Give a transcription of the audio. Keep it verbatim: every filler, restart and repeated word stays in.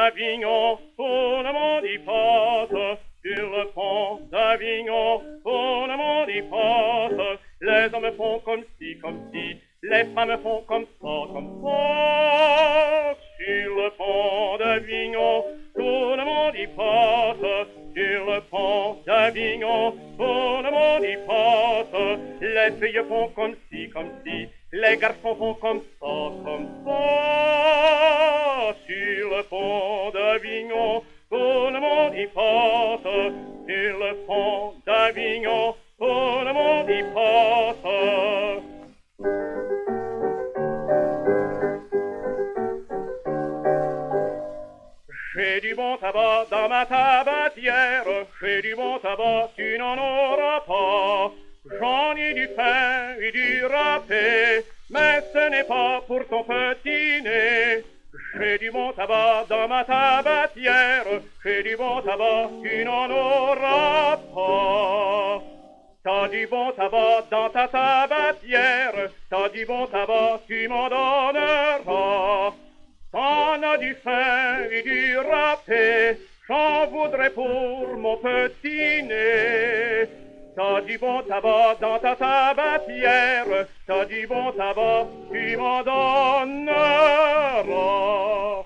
d'Avignon, tout le monde y passe. Sur le pont d'Avignon, tout le monde y passe. Les hommes font comme ci, comme ci, les femmes font comme ça, comme ça. Sur le pont d'Avignon, tout le monde y passe. Sur le pont d'Avignon, tout le monde y passe. Les filles font comme ci, comme ci, les garçons font comme ça, comme ça. Sur le pont d'Avignon, tout le monde y passe. Sur le pont d'Avignon, tout le monde y passe. J'ai du bon tabac dans ma tabatière, j'ai du bon tabac, tu n'en auras pas. J'en ai du pain et du râpé, mais ce n'est pas pour ton petit nez. J'ai du bon tabac dans ma tabatière, j'ai du bon tabac, tu n'en auras pas. T'as du bon tabac dans ta tabatière, t'as du bon tabac, tu m'en donneras. T'en as du pain et du râpé, j'en voudrais pour mon petit nez. T'as du bon tabac dans ta tabatière, t'as du bon tabac, tu m'en donneras.